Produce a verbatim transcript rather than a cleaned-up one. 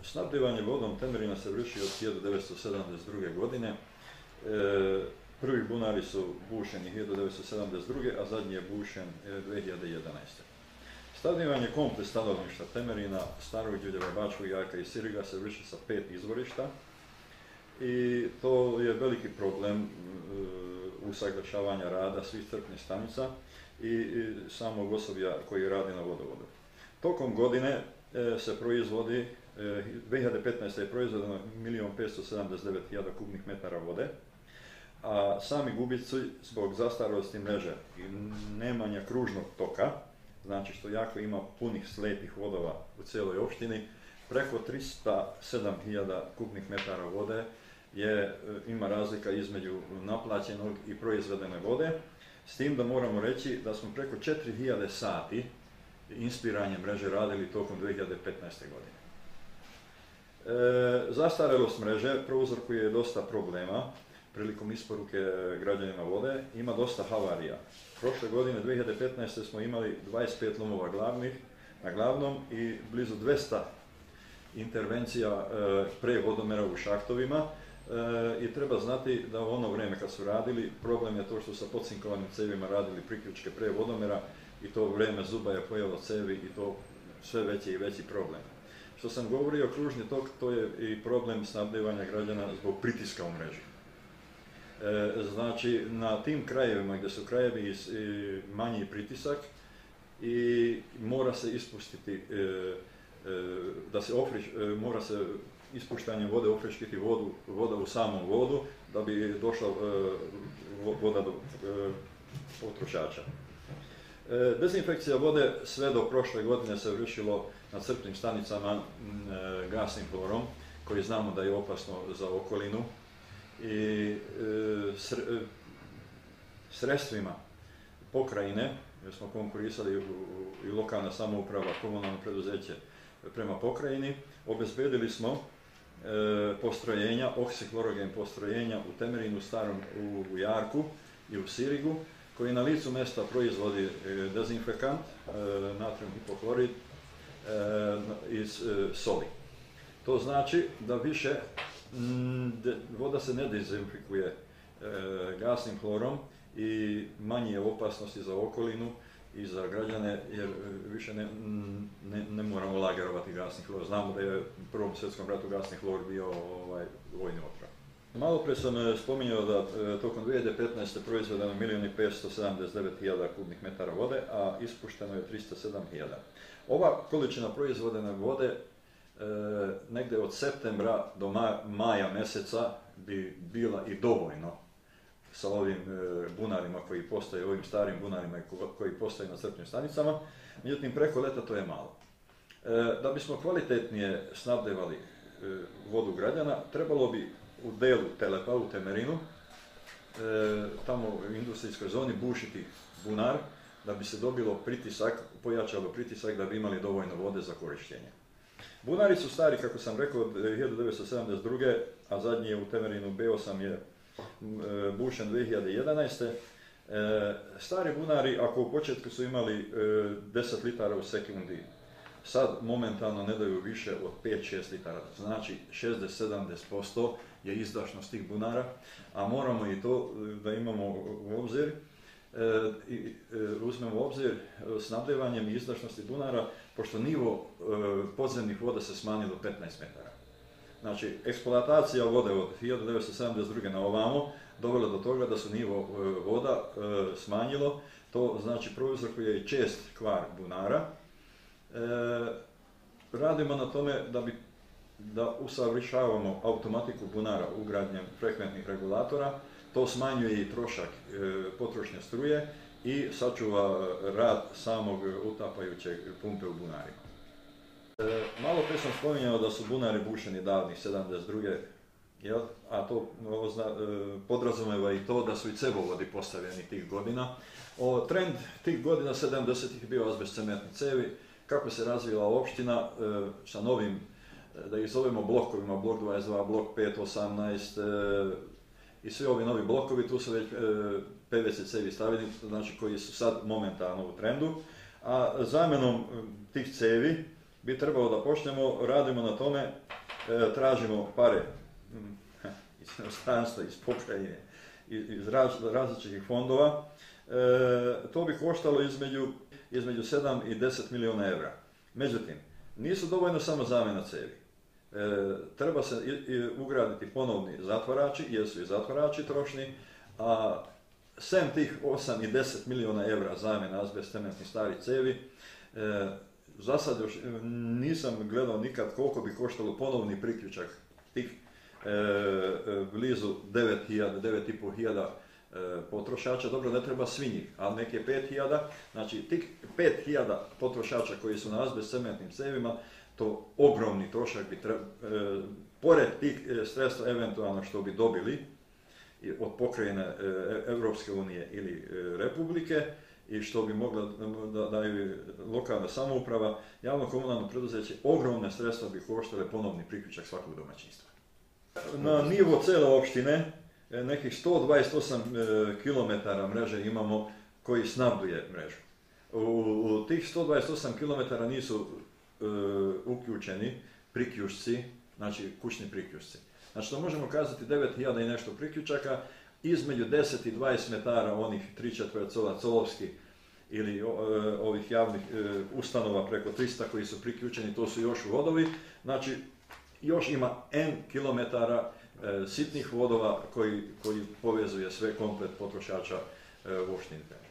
Snabdevanje vodom Temerina se vrši od hiljadu devetsto sedamdeset druge. godine. E, prvi bunari su bušeni hiljadu devetsto sedamdeset druge. a zadnji je bušen dvije hiljade jedanaeste. Snabdevanje komplet stanovništva Temerina, Starog Đurđeva, Bačkog jarka i Siriga se vrši sa pet izvorišta i to je veliki problem e, usaglašavanja rada svih crpnih stanica i, i samog osoblja koji radi na vodovodu. Tokom godine e, se proizvodi, e, dvije hiljade petnaeste. je proizvodeno milijun petsto sedamdeset devet hiljada kubnih metara vode, a sami gubici zbog zastarosti mreže i nemanja kružnog toka, znači što jako ima punih slepih vodova u cijeloj opštini, preko tristo sedam hiljada kubnih metara vode je, ima razlika između naplaćenog i proizvedene vode, s tim da moramo reći da smo preko četiri hiljade sati inspiranje mreže radili tokom dvije hiljade petnaeste. godine. E, zastarelost mreže prouzrokuje dosta problema prilikom isporuke građanima vode, ima dosta havarija. Prošle godine, dvije hiljade petnaeste. smo imali dvadeset pet lomova glavnih na glavnom i blizu dvjesto intervencija e, pre vodomera u šahtovima e, i treba znati da u ono vrijeme kad su radili, problem je to što sa podcinkovanim cevima radili priključke pre vodomera i to vrijeme zuba je pojelo cevi i to sve veći i veći problem. Što sam govorio, kružni tok, to je i problem snabdevanja građana zbog pritiska u mreži. E, znači, na tim krajevima gdje su krajevi i, i manji pritisak i mora se ispustiti, e, e, da se ofriš, e, mora se ispuštanjem vode ofriškiti vodu, voda u samom vodu da bi došla e, voda do e, potrošača. E, dezinfekcija vode sve do prošle godine se vršilo na crpnim stanicama e, gasnim klorom, koji znamo da je opasno za okolinu, i e, sr, e, sredstvima pokrajine, jer smo konkurisali u, u, i lokalna samouprava, komunalno preduzeće prema pokrajini, obezbedili smo e, postrojenja, oksiklorogen postrojenja u Temerinu, Starom, u, u Jarku i u Sirigu, koji na licu mjesta proizvodi e, dezinfekant, e, natrium hipoklorid, e, iz e, soli. To znači da više De, voda se ne dezinfikuje e, gasnim hlorom i manje je opasnosti za okolinu i za građane, jer više ne, ne, ne moramo lagerovati gasni hlor. Znamo da je u Prvom svjetskom ratu gasni hlor bio ovaj, vojni otrov. Malo pre sam spominjao da e, tokom dvije hiljade petnaeste. proizvedeno milijun petsto sedamdeset devet hiljada kubnih metara vode, a ispušteno je tristo sedam hiljada. Ova količina proizvodene vode E, negdje od septembra do maja, maja mjeseca bi bila i dovoljno sa ovim e, bunarima koji postoje, ovim starim bunarima koji postoje na crpnim stanicama, međutim preko leta to je malo. E, da bismo kvalitetnije snabdevali e, vodu građana, trebalo bi u delu Telepa, u Temerinu, e, tamo u industrijskoj zoni bušiti bunar da bi se dobilo pritisak, pojačalo pritisak da bi imali dovoljno vode za korištenje. Bunari su stari, kako sam rekao, od hiljadu devetsto sedamdeset druge. a zadnji je u Temerinu B osam je bušen dvije hiljade jedanaeste. Stari bunari, ako u početku su imali deset litara u sekundi, sad momentalno ne daju više od pet do šest litara, znači šezdeset do sedamdeset posto je izdašnost tih bunara, a moramo i to da imamo u obzir, E, i, e, uzmemo u obzir snabdevanjem i izdašnosti bunara, pošto nivo e, podzemnih voda se smanjio do petnaest metara. Znači, eksploatacija vode od hiljadu devetsto sedamdeset druge. na ovamo dovela do toga da su nivo e, voda e, smanjilo, to znači prouzrokuje i čest kvar bunara. E, radimo na tome da bi da usavršavamo automatiku bunara ugradnjem frekventnih regulatora. To smanjuje i trošak e, potrošnje struje i sačuva rad samog utapajućeg pumpe u bunarima. E, malo pre sam spominjao da su bunari bušeni davnih sedamdeset druge. Jel? A to ozna, e, podrazumeva i to da su i cevovodi postavljeni tih godina. O, trend tih godina sedamdesetih je bio azbestcementni cevi. Kako se razvila opština e, sa novim, da ih zovemo blokovima, blok dvadeset dva, blok pet, osamnaest, e, i svi ovi novi blokovi, tu su već e, P V C cevi stavljeni, znači koji su sad momentalno u trendu, a zamjenom tih cevi bi trebalo da počnemo, radimo na tome tražimo pare iz inostranstva, iz pokrajine, iz različitih fondova, to bi koštalo između, između sedam i deset milijuna eura. Međutim, nisu dovoljno samo zamjena cijevi. E, treba se i, i ugraditi ponovni zatvarači, jer su i zatvarači trošni, a sem tih osam i deset milijuna eura zamjena azbest cementnih starih cijevi, e, za sad još nisam gledao nikad koliko bi koštalo ponovni priključak tih e, e, blizu devet hiljada, devet i pol hiljada e, potrošača. Dobro, ne treba svi njih, ali neke pet hiljada. Znači, tih pet hiljada potrošača koji su na azbest cementnim cijevima, to ogromni trošak bi trebalo, e, pored tih sredstva eventualno što bi dobili od pokrajine Europske unije ili e, Republike, i što bi mogla da daju lokalna samouprava, javno komunalno preduzeće, ogromne sredstva bi koštale ponovni priključak svakog domaćinstva. Na nivo cijele opštine nekih sto dvadeset osam kilometara mreže imamo koji snabduje mrežu. U, u tih sto dvadeset osam kilometara nisu e, uključeni priključci, znači kućni priključci. Znači to možemo kazati devet hiljada i nešto priključaka, između deset i dvadeset metara onih tri četvrtcova colovskih ili o, e, ovih javnih e, ustanova preko trista koji su priključeni, to su još vodovi. Znači još ima N kilometara e, sitnih vodova koji, koji povezuje sve komplet potrošača e, u opštini.